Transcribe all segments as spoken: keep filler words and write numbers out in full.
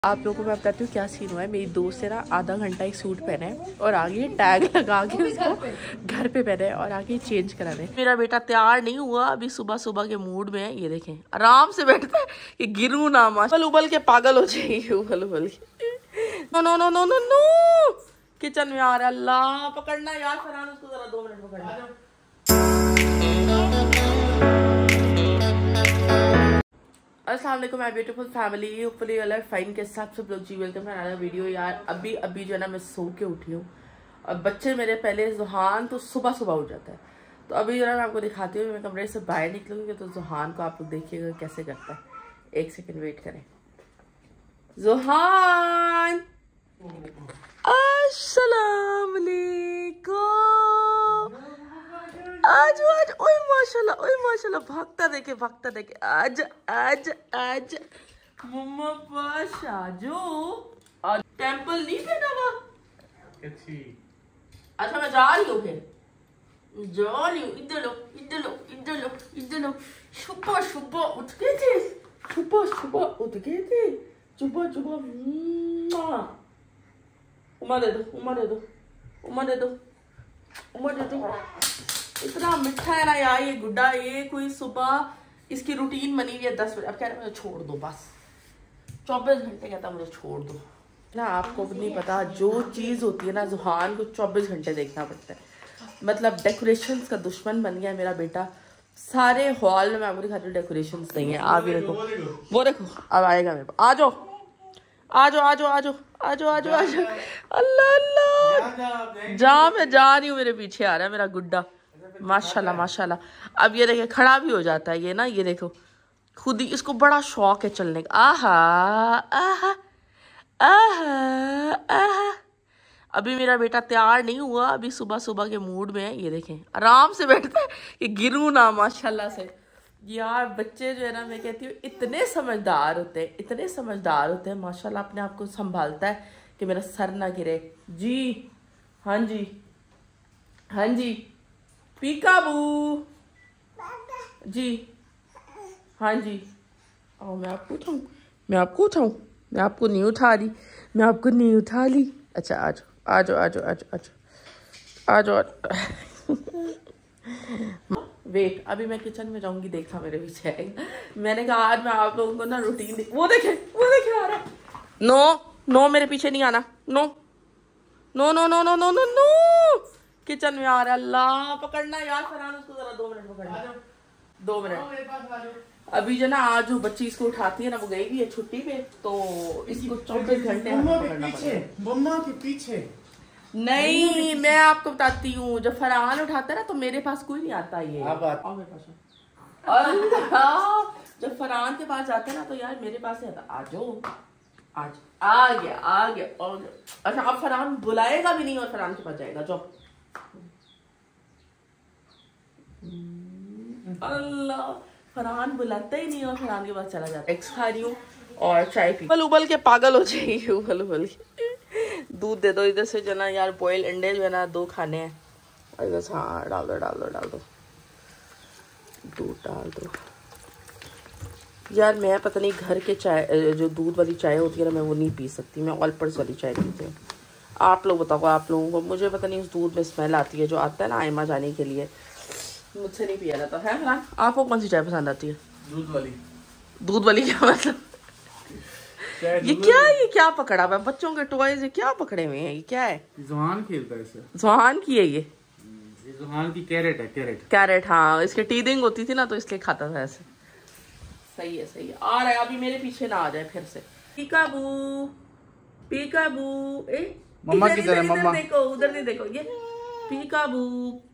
आप लोगों को मैं बताती हूँ क्या सीन हुआ है। मेरी दोस्त है ना, आधा घंटा एक सूट पहने है और आगे टैग लगा के उसको घर पे पहने है और आगे चेंज करा दे। मेरा बेटा तैयार नहीं हुआ, अभी सुबह सुबह के मूड में है। ये देखें आराम से बैठता है कि गिरू ना, उबल उबल के पागल हो जाएगी, उबल उबल के। No no no no no no kitchen में आ रहा है। अल्लाह पकड़ना यार फरहान, उसको जरा दो मिनट पकड़ना। अस्सलाम वालेकुम my beautiful family, hopefully all are fine. के साथ सब लोग जी वेलकम टू अनदर वीडियो। यार अभी अभी जो है ना मैं सो के उठी हूँ और बच्चे मेरे पहले जुहान तो सुबह सुबह उठ जाता है। तो अभी जो है मैं आपको दिखाती हूँ, मैं कमरे से बाहर निकलूंगी तो जुहान को आप लोग देखिएगा कैसे करता है। एक सेकेंड वेट करें। जुहान अस्सलाम वालेकुम, आज आज ओए माशाल्लाह, ओए माशाल्लाह, भागता देखे भागता देखे। आज आज आज मम्मा पास आजो। आज टेंपल नहीं थे ना वहाँ। अच्छा मैं जा रही हूँ, फिर जा रही हूँ। इधर लो इधर लो इधर लो इधर लो। सुबह सुबह उठ गए थे, सुबह सुबह उठ गए थे, सुबह सुबह। उमा दे दो, उमा दे दो, उमा दे दो, उमा दे दो। इतना मिठा है ना यार ये गुड्डा। ये कोई सुबह इसकी रूटीन बनी हुई है दस बजे। अब कह रहे मुझे छोड़ दो, बस चौबीस घंटे कहता मुझे छोड़ दो ना। आपको नहीं पता जो चीज़ होती है ना, जुहान को चौबीस घंटे देखना पड़ता है। मतलब डेकोरेशंस का दुश्मन बन गया मेरा बेटा। सारे हॉल में मैं आपको दिखाती हूँ डेकोरेशंस नहीं है। आप ये देखो, वो देखो अब आएगा मेरे पास। आ जाओ आ जाओ आ जाओ आ जाओ आ जाओ आ जाओ आ जाओ। अल्लाह अल्लाह, जा मैं जा रही हूँ, मेरे पीछे आ रहा है मेरा गुड्डा। माशाल्लाह माशाल्लाह। अब ये देखे खड़ा भी हो जाता है ये ना, ये देखो खुद ही इसको बड़ा शौक है चलने का। आहा आहा आहा आहा। अभी मेरा बेटा तैयार नहीं हुआ, अभी सुबह सुबह के मूड में है। ये देखें आराम से बैठता है कि गिरू ना, माशाल्लाह से। यार बच्चे जो है ना, मैं कहती हूँ इतने समझदार होते हैं, इतने समझदार होते हैं माशाल्लाह। अपने आप को संभालता है कि मेरा सर ना गिरे। जी हाँ जी हाँ जी पीकाबू जी हाँ जी। आओ मैं आपको उठाऊँ, मैं आपको उठाऊँ, मैं आपको नहीं उठा रही, मैं आपको नहीं उठा ली। अच्छा आ जाओ आ जाओ आ जाओ आ जाओ आ जाओ। वेट अभी मैं किचन में जाऊंगी, देखा मेरे पीछे आएगा। मैंने कहा आज मैं आप लोगों को ना रूटीन, वो देखे वो देखे आ रहा है। नो नो मेरे पीछे नहीं आना। No no no no no no no no kitchen में आ रहा है। अल्लाह पकड़ना यार फरहान, उसको जरा दो मिनट पकड़ना, दो मिनट। अभी जो ना आज जो बच्ची इसको उठाती है ना, वो गई भी है छुट्टी पे, तो इसको चौबीस घंटे मम्मा के पीछे नहीं। मैं आपको बताती हूँ, जब फरहान उठाता है ना तो मेरे पास कोई नहीं आता। ये आओ मेरे पास। अल्लाह जब फरहान के पास जाता है ना तो यार मेरे पास ही आता। आ जाओ आज आ गया आ गया और अच्छा अब फरहान बुलाएगा भी नहीं और फरहान के पास जाएगा। जाओ। अल्लाह फरहान बुलाता ही नहीं और फरहान के पास चला जाता है। एक्स खा रही हूँ और चाय पी। उबल उबल के पागल हो जाएगी, उबल उबल के। दूध दे दो इधर से जो ना यार, बॉयल अंडे जो है ना दो खाने हैं। इधर से हाँ डाल दो डाल दो डाल दो दूध डाल दो। यार मैं पता नहीं घर के चाय जो दूध वाली चाय होती है ना, मैं वो नहीं पी सकती। मैं ऑल पर्स वाली चाय पीती हूँ। आप लोग बताओ आप लोगों को। मुझे पता नहीं उस दूध में स्मेल आती है जो आता है ना आयमा जाने के लिए, मुझसे नहीं पिया जाता है ना। आपको कौन सी चाय पसंद आती है? दूध वाली। दूध वाली क्या मतलब? ये क्या ये क्या पकड़ा हुआ है? बच्चों के टॉयज क्या पकड़े हुए हैं? ये क्या है? जुहान खेलता है इसे। जुहान की है ये? ये जुहान की कैरेट है। कैरेट कैरेट हाँ, इसके टीदिंग होती थी ना तो इसलिए खाता था ऐसे। सही है सही है। आ रहा है अभी मेरे पीछे ना आ जाए फिर से। पीकाबू पीकाबू। ए मम्मा की तरह मम्मा देखो, उधर नहीं देखो। ये पीकाबू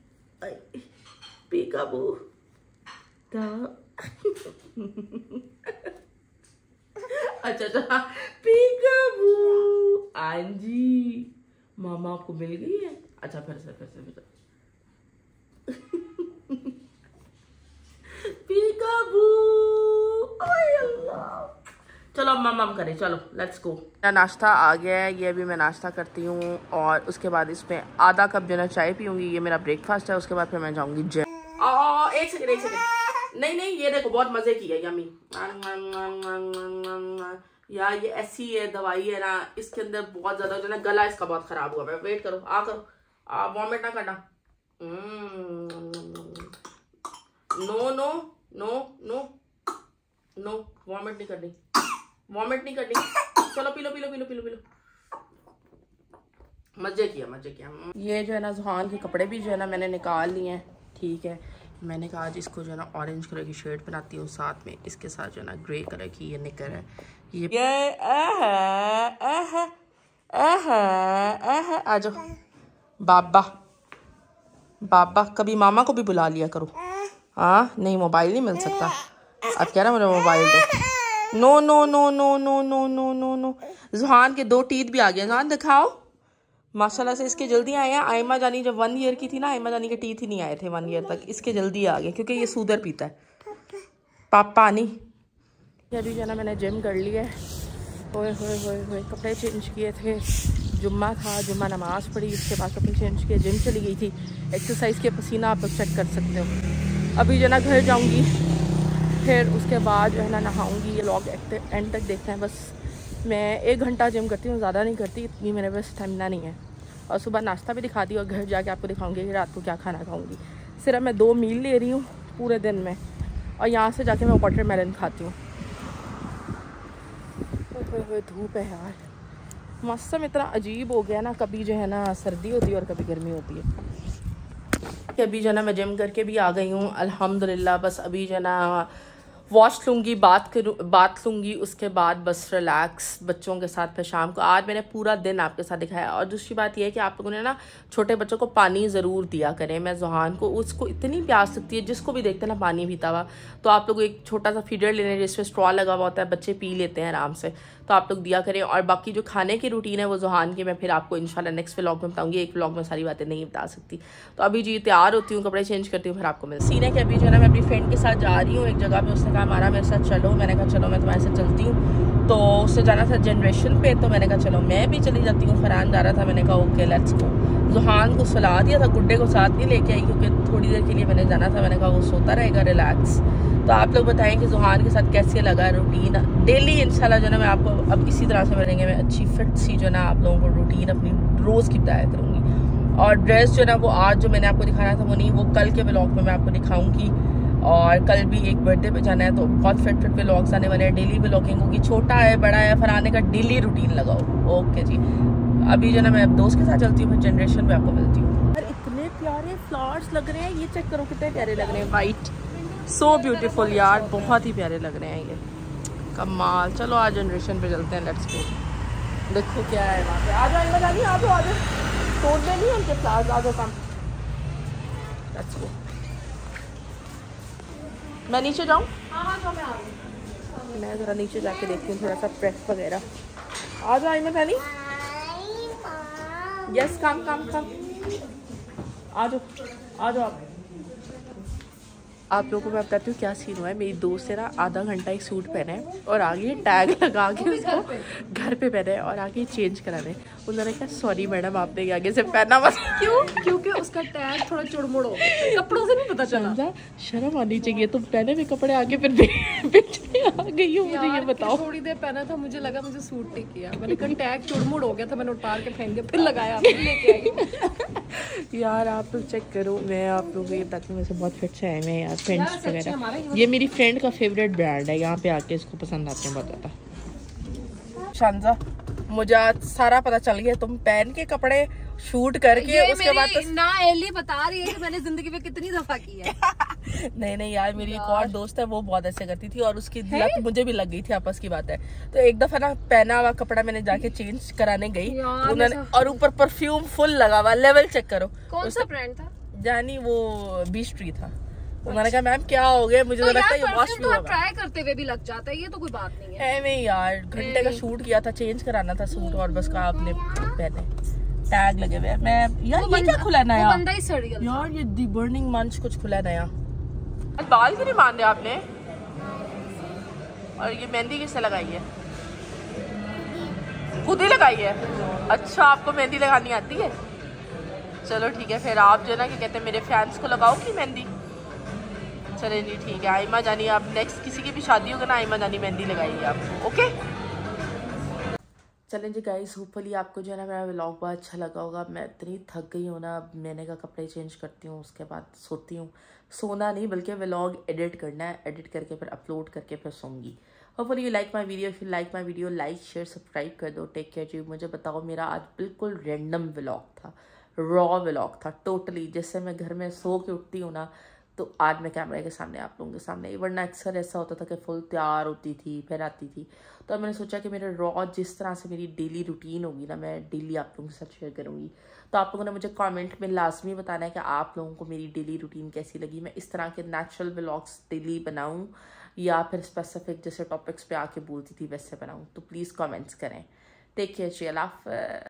पीकाबू। अच्छा अच्छा पीकाबू। आंजी मामा आपको मिल गई है। अच्छा फिर से फिर से फिर से पीकाबू। चलो अब मम्मा करें, चलो लेट्स गो। मेरा नाश्ता आ गया है, ये अभी मैं नाश्ता करती हूँ और उसके बाद इसमें आधा कप जो ना चाय पीऊंगी। ये मेरा ब्रेकफास्ट है। उसके बाद फिर मैं जाऊंगी जिम। एक सेकंड एक सेकंड नहीं नहीं ये देखो बहुत मजे की है, यमी। यार ये ऐसी है दवाई है ना, इसके अंदर बहुत ज्यादा जो ना गला इसका बहुत खराब हुआ है। वेट करो, आ करो, आ वॉमिट ना करना। No no no no no, vomit नहीं करनी, वॉमिट नहीं करनी। चलो पी लो पी लो पी लो पी लो पी लो। मजे किया मजे किया। ये जो है ना जुहान के कपड़े भी जो है ना मैंने निकाल लिए हैं, ठीक है। मैंने कहा आज इसको जो है ना ऑरेंज कलर की शर्ट पहनाती हूँ, साथ में इसके साथ जो है ना ग्रे कलर की ये निकर है। ये ये आह आह आह आह आ जाओ बाबा बाबा। कभी मामा को भी बुला लिया करो। हाँ नहीं, मोबाइल नहीं मिल सकता। अब कह रहा मुझे मोबाइल दो। No no no no no no no no no. Juhan के दो टीथ भी आ गए। जुहान दिखाओ। माशाल्लाह से इसके जल्दी आए हैं। आयमा जानी जब वन ईयर की थी ना, आयमा जानी के टीथ ही नहीं आए थे वन ईयर तक, इसके जल्दी आ गए क्योंकि ये सूदर पीता है। पापा नहीं। अभी जो है ना मैंने जिम कर लिया है। होए होए होए होए, कपड़े चेंज किए थे, जुम्मा था, जुम्मा नमाज पढ़ी, उसके बाद कपड़े चेंज किए, जिम चली गई थी। एक्सरसाइज के पसीना आप लोग चेक कर सकते हो। अभी जो है ना घर जाऊँगी, फिर उसके बाद जो है ना नहाऊँगी। ये व्लॉग एंड तक देखते हैं। बस मैं एक घंटा जिम करती हूँ, ज़्यादा नहीं करती, इतनी मेरे पास स्टेमिना नहीं है। और सुबह नाश्ता भी दिखा दी और घर जाके आपको दिखाऊंगी कि रात को क्या खाना खाऊंगी। सिर्फ मैं दो मील ले रही हूँ पूरे दिन में, और यहाँ से जाके मैं वाटरमेलन खाती हूँ। धूप है यार, मौसम इतना अजीब हो गया ना, कभी जो है ना सर्दी होती है और कभी गर्मी होती है। अभी जो है ना मैं जिम करके भी आ गई हूँ अल्हम्दुलिल्लाह। बस अभी जो है ना वॉश लूँगी, बात करूँ बात लूँगी, उसके बाद बस रिलैक्स बच्चों के साथ। फिर शाम को आज मैंने पूरा दिन आपके साथ दिखाया। और दूसरी बात यह है कि आप लोगों ने ना छोटे बच्चों को पानी ज़रूर दिया करें। मैं जुहान को, उसको इतनी प्यास लगती है, जिसको भी देखते हैं ना पानी पीता हुआ, तो आप लोग एक छोटा सा फीडर लेने जिसमें स्ट्रॉ लगा हुआ होता है, बच्चे पी लेते हैं आराम से, तो आप लोग दिया करें। और बाकी जो खाने की रूटीन है वो जुहान की मैं फिर आपको इंशाल्लाह नेक्स्ट व्लॉग में बताऊँगी। एक व्लॉग में सारी बातें नहीं बता सकती। तो अभी जी तैयार होती हूँ, कपड़े चेंज करती हूँ, फिर आपको मिलती सीने के। अभी जो है ना मैं अपनी फ्रेंड के साथ जा रही हूँ एक जगह पे। उसने कहा हमारा मेरे साथ चलो, मैंने कहा चलो मैं तुम्हारे साथ चलती हूँ। तो उससे जाना था जनरेशन पे, तो मैंने कहा चलो मैं भी चली जाती हूँ। फरहान जा रहा था, मैंने कहा ओके लेट्स गो। जुहान को सुला दिया था, गुड्डे को साथ नहीं लेके आई क्योंकि थोड़ी देर के लिए मैंने जाना था। मैंने कहा वो सोता रहेगा रिलैक्स। तो आप लोग बताएं कि जुहान के साथ कैसे लगा रूटीन डेली। इंशाल्लाह जो ना मैं आपको अब इसी तरह से मिलेंगे। मैं अच्छी फिट सी जो ना आप लोगों को रूटीन अपनी रोज़ की बताया करूँगी। और ड्रेस जो ना वो आज जो मैंने आपको दिखाना था वो नहीं, वो कल के व्लॉग में मैं आपको दिखाऊंगी। और कल भी एक बर्थडे पे जाना है, तो बहुत फिट फिट व्लॉग्स आने वाले हैं। डेली व्लॉगिंग होगी, छोटा है बड़ा है, फराने का डेली रूटीन लगाओ। ओके जी, अभी जो ना मैं दोस्त के साथ चलती हूँ, फिर जनरेशन पे आपको मिलती हूँ। यार इतने प्यारे फ्लावर्स लग रहे हैं, ये चेक करो कितने प्यारे लग रहे हैं, वाइट, सो ब्यूटीफुल यार, बहुत ही प्यारे लग रहे हैं ये, कमाल। चलो आज जनरेशन पे चलते हैं, लेट्स गो। देखो क्या है वहाँ पे। आ जाओ इधर, आगे आ जाओ, आ जाओ, तोड़ने नहीं उनके फ्लावर्स, आ जाओ काम। Let's go. मैं नीचे जाऊँ? हाँ हाँ तो मैं आ रही। मैं ज़रा नीचे जाके देखती हूँ थोड़ा सा प्रेस वगैरह। आ जाओ आइमा फैनी। यस कम कम कम, आ जाओ आ जाओ आप। आप लोगों को मैं बताती हूँ क्या सीन हुआ है। मेरी दोस्त है ना आधा घंटा एक सूट पहने है और आगे टैग लगा के उसको घर पे पहने है और आगे चेंज कराने। उन्होंने कहा सॉरी मैडम आपने आगे से पहना मत। क्यों? क्योंकि उसका टैग थोड़ा चुड़मुड़ हो गया, कपड़ों से नहीं पता चला। शर्म आनी चाहिए, तुम पहने हुए कपड़े आगे फिर बेचने आ गई हो, मुझे ये बताओ। थोड़ी देर पहना था, मुझे लगा मुझे सूट नहीं किया, मैंने कहा टैग चुड़मुड़ हो गया था, मैंने उतार के पहन के फिर लगाया, फिर लेके आई। यार आप लोग चेक करो, मैं आप लोगों को ये बताती हूँ, वैसे बहुत फिट से है मैं यार, फ्रेंड्स वगैरह। ये मेरी फ्रेंड का फेवरेट ब्रांड है, यहाँ पे आके इसको पसंद आते हैं बहुत ज़्यादा। शानजा, मुझे आज सारा पता चल गया, तुम पहन के कपड़े शूट करके उसके बाद तो... ना एली बता रही है कि मैंने जिंदगी में कितनी दफा की है। नहीं नहीं यार, मेरी एक और दोस्त है वो बहुत ऐसे करती थी और उसकी लत मुझे भी लग गई थी, आपस की बात है। तो एक दफा ना पहना हुआ कपड़ा मैंने जाके चेंज कराने गई उन्होंने, और ऊपर परफ्यूम फुल लगा हुआ, लेवल चेक करो। कौन सा ब्रांड था? जानी वो बीच ट्री था। उन्होंने कहा मैम क्या हो गया, मुझे तो लगता है ये वॉश भी होगा। ट्राई करते हुए भी लग जाता है, ये तो कोई बात नहीं है। नहीं यार, घंटे का शूट किया था, चेंज कराना था सूट और बस का आपने पहने टैग लगे हुए। मैं यार ये क्या खुला नया? बंदा ही सड़ गया यार, ये दी बर्निंग मंच कुछ खुला नया। बाल क्यों नहीं बांधे आपने? और ये मेहंदी किसने लगाई है? खुद ही लगाई है? अच्छा, आपको मेहंदी लगानी आती है? चलो ठीक है, फिर आप जो है ना क्या कहते हैं मेरे फैंस को लगाओ की मेहंदी। चले जी ठीक है। आइमा जानी आप नेक्स्ट किसी की भी शादी होगा ना, आइमा जानी मेहंदी लगाएगी आपको। ओके चलें जी गाइस, होपफुली आपको जो है ना मेरा व्लॉग बहुत अच्छा लगा होगा। मैं इतनी थक गई हूँ ना, मैंने कहा कपड़े चेंज करती हूँ, उसके बाद सोती हूँ। सोना नहीं बल्कि व्लॉग एडिट करना है, एडिट करके फिर अपलोड करके फिर सोऊंगी। Hopefully you like my video. If you like my video, like share subscribe कर दो। टेक केयर जी। मुझे बताओ, मेरा आज बिल्कुल रैंडम व्लॉग था, रॉ व्लॉग था टोटली। जैसे मैं घर में सो के उठती हूँ ना, तो आज मैं कैमरे के सामने आप लोगों के सामने, वरना अक्सर ऐसा होता था कि फुल तैयार होती थी फिर आती थी। तो अब मैंने सोचा कि मेरे रॉ जिस तरह से मेरी डेली रूटीन होगी ना, मैं डेली आप लोगों के साथ शेयर करूँगी। तो आप लोगों ने मुझे कमेंट में लाजमी बताना है कि आप लोगों को मेरी डेली रूटीन कैसी लगी। मैं इस तरह के नेचुरल व्लॉग्स डेली बनाऊँ या फिर स्पेसिफिक जैसे टॉपिक्स पे आके बोलती थी वैसे बनाऊँ। तो प्लीज़ कमेंट्स करें। टेक केयर जी, अल्लाह हाफ़िज़।